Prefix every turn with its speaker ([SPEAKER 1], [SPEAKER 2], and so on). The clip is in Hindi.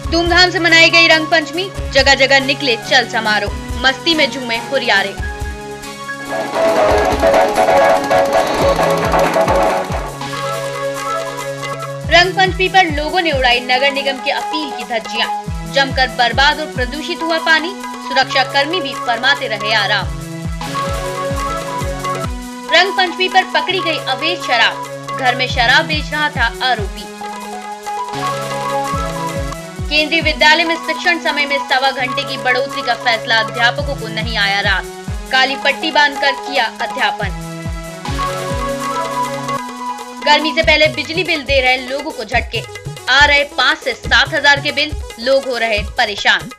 [SPEAKER 1] धूमधाम से मनाई गई रंग पंचमी, जगह जगह निकले चल समारोह, मस्ती में झूमे हुरियारे। रंग पंचमी पर लोगों ने उड़ाई नगर निगम की अपील की धज्जियां, जमकर बर्बाद और प्रदूषित हुआ पानी, सुरक्षा कर्मी भी फरमाते रहे आराम। रंग पंचमी पर पकड़ी गई अवैध शराब, घर में शराब बेच रहा था आरोपी। केंद्रीय विद्यालय में शिक्षण समय में 1.25 घंटे की बढ़ोतरी का फैसला अध्यापकों को नहीं आया रास, काली पट्टी बांधकर किया अध्यापन। गर्मी से पहले बिजली बिल दे रहे लोगों को झटके, आ रहे 5 से 7 हजार के बिल, लोग हो रहे परेशान।